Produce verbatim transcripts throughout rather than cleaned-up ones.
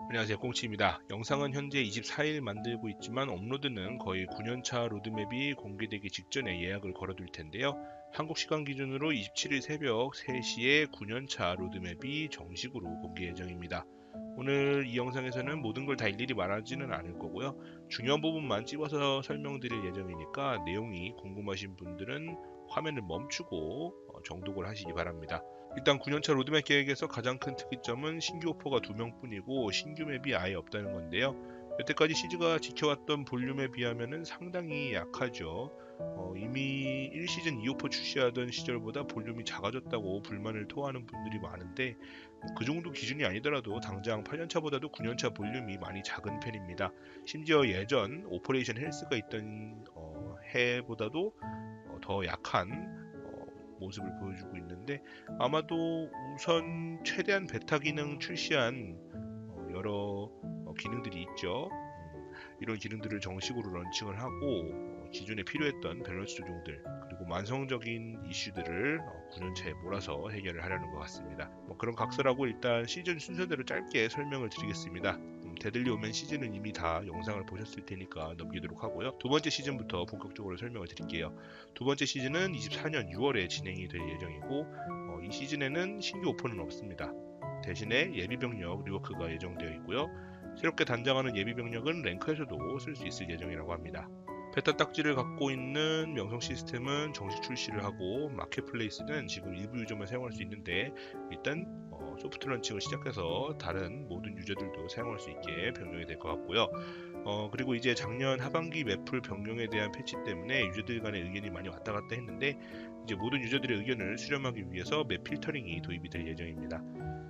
안녕하세요, 꽁치입니다. 영상은 현재 이십사 일 만들고 있지만 업로드는 거의 구 년차 로드맵이 공개되기 직전에 예약을 걸어둘 텐데요. 한국 시간 기준으로 이십칠 일 새벽 세 시에 구 년차 로드맵이 정식으로 공개 예정입니다. 오늘 이 영상에서는 모든 걸 다 일일이 말하지는 않을 거고요. 중요한 부분만 찝어서 설명드릴 예정이니까 내용이 궁금하신 분들은 화면을 멈추고 어, 정독을 하시기 바랍니다. 일단 구 년차 로드맵 계획에서 가장 큰 특이점은 신규 오퍼가 두 명뿐이고 신규 맵이 아예 없다는 건데요. 여태까지 시즈가 지켜왔던 볼륨에 비하면 상당히 약하죠. 어, 이미 일 시즌 이 오퍼 출시하던 시절보다 볼륨이 작아졌다고 불만을 토하는 분들이 많은데 그 정도 기준이 아니더라도 당장 팔 년차보다도 구 년차 볼륨이 많이 작은 편입니다. 심지어 예전 오퍼레이션 헬스가 있던 어, 해보다도 어, 더 약한 모습을 보여주고 있는데 아마도 우선 최대한 베타 기능 출시한 어, 여러 어, 기능들이 있죠. 음, 이런 기능들을 정식으로 런칭을 하고 어, 기존에 필요했던 밸런스 조정들 그리고 만성적인 이슈들을 어, 구 년차에 몰아서 해결을 하려는 것 같습니다. 뭐 그런 각서라고 일단 시즌 순서대로 짧게 설명을 드리겠습니다. 데들리 오멘 시즌은 이미 다 영상을 보셨을 테니까 넘기도록 하고요. 두 번째 시즌부터 본격적으로 설명을 드릴게요. 두 번째 시즌은 이십사 년 유월에 진행이 될 예정이고 어, 이 시즌에는 신규 오퍼는 없습니다. 대신에 예비병력 리워크가 예정되어 있고요. 새롭게 단장하는 예비병력은 랭크에서도 쓸 수 있을 예정이라고 합니다. 베타 딱지를 갖고 있는 명성 시스템은 정식 출시를 하고 마켓플레이스는 지금 일부 유저만 사용할 수 있는데 일단 어, 소프트 런칭을 시작해서 다른 모든 유저들도 사용할 수 있게 변경이 될 것 같고요. 어, 그리고 이제 작년 하반기 맵풀 변경에 대한 패치 때문에 유저들 간의 의견이 많이 왔다 갔다 했는데 이제 모든 유저들의 의견을 수렴하기 위해서 맵 필터링이 도입이 될 예정입니다.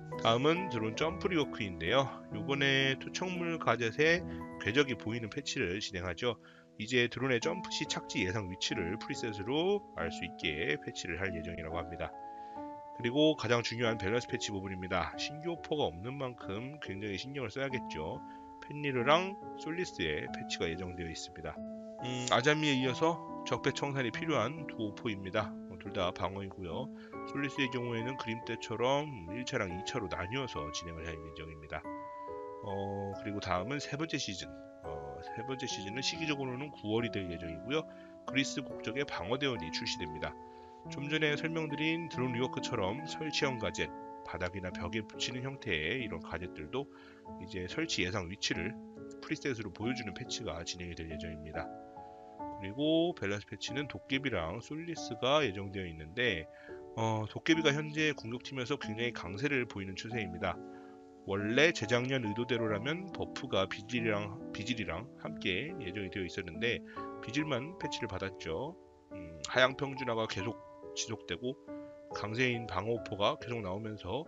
다음은 드론 점프 리워크인데요. 요번에 투척물 가젯의 궤적이 보이는 패치를 진행하죠. 이제 드론의 점프 시 착지 예상 위치를 프리셋으로 알 수 있게 패치를 할 예정이라고 합니다. 그리고 가장 중요한 밸런스 패치 부분입니다. 신규 오퍼가 없는 만큼 굉장히 신경을 써야겠죠. 펜리르랑 솔리스의 패치가 예정되어 있습니다. 음, 아자미에 이어서 적배 청산이 필요한 두 오퍼입니다. 둘 다 방어이고요. 솔리스의 경우에는 그림 때처럼 일 차랑 이 차로 나뉘어서 진행을 할 예정입니다. 어, 그리고 다음은 세 번째 시즌. 어, 세 번째 시즌은 시기적으로는 구월이 될 예정이고요. 그리스 국적의 방어대원이 출시됩니다. 좀 전에 설명드린 드론 리워크처럼 설치형 가젯, 바닥이나 벽에 붙이는 형태의 이런 가젯들도 이제 설치 예상 위치를 프리셋으로 보여주는 패치가 진행이 될 예정입니다. 그리고 밸런스 패치는 도깨비랑 솔리스가 예정되어 있는데 어, 도깨비가 현재 공격팀에서 굉장히 강세를 보이는 추세입니다. 원래 재작년 의도대로라면 버프가 비질이랑, 비질이랑 함께 예정이 되어 있었는데 비질만 패치를 받았죠. 음, 하향 평준화가 계속 지속되고 강세인 방어포가 계속 나오면서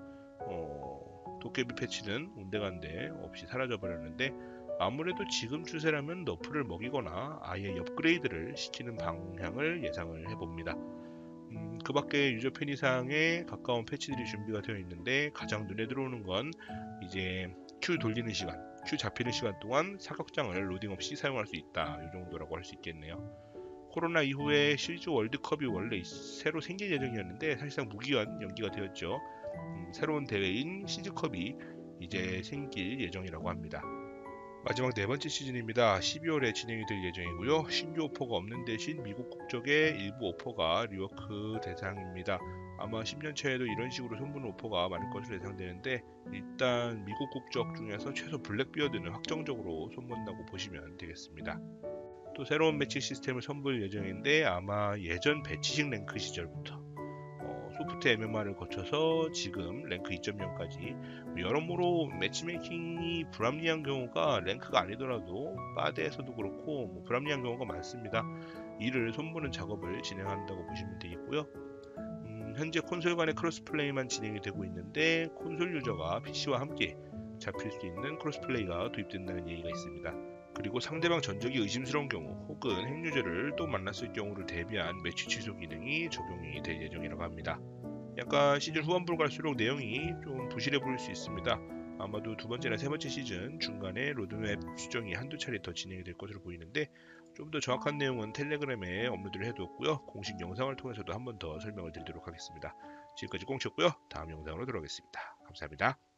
어, 도깨비 패치는 온데간데 없이 사라져 버렸는데 아무래도 지금 추세라면 너프를 먹이거나 아예 업그레이드를 시키는 방향을 예상을 해봅니다. 음, 그 밖에 유저 편의사항에 가까운 패치들이 준비가 되어 있는데 가장 눈에 들어오는 건 이제 Q 돌리는 시간, Q 잡히는 시간 동안 사격장을 로딩 없이 사용할 수 있다. 이 정도라고 할 수 있겠네요. 코로나 이후에 시리즈 월드컵이 원래 새로 생길 예정이었는데 사실상 무기한 연기가 되었죠. 음, 새로운 대회인 시즈컵이 이제 생길 예정이라고 합니다. 마지막 네 번째 시즌입니다. 십이월에 진행이 될 예정이고요. 신규 오퍼가 없는 대신 미국 국적의 일부 오퍼가 리워크 대상입니다. 아마 십 년 차에도 이런 식으로 손보는 오퍼가 많을 것으로 예상되는데 일단 미국 국적 중에서 최소 블랙비어드는 확정적으로 손본다고 보시면 되겠습니다. 또 새로운 매치 시스템을 선보일 예정인데 아마 예전 배치식 랭크 시절부터 어, 소프트 엠엠알을 거쳐서 지금 랭크 이 점 영까지 여러모로 매치메이킹이 불합리한 경우가 랭크가 아니더라도 바드에서도 그렇고 뭐 불합리한 경우가 많습니다. 이를 손보는 작업을 진행한다고 보시면 되겠고요. 음, 현재 콘솔 간의 크로스플레이만 진행이 되고 있는데 콘솔 유저가 피시와 함께 잡힐 수 있는 크로스플레이가 도입된다는 얘기가 있습니다. 그리고 상대방 전적이 의심스러운 경우 혹은 핵유저를 또 만났을 경우를 대비한 매치 취소 기능이 적용이 될 예정이라고 합니다. 약간 시즌 후반부로 갈수록 내용이 좀 부실해 보일 수 있습니다. 아마도 두 번째나 세 번째 시즌 중간에 로드맵 수정이 한두 차례 더 진행이 될 것으로 보이는데 좀 더 정확한 내용은 텔레그램에 업로드를 해두었고요. 공식 영상을 통해서도 한 번 더 설명을 드리도록 하겠습니다. 지금까지 꽁치였고요. 다음 영상으로 돌아오겠습니다. 감사합니다.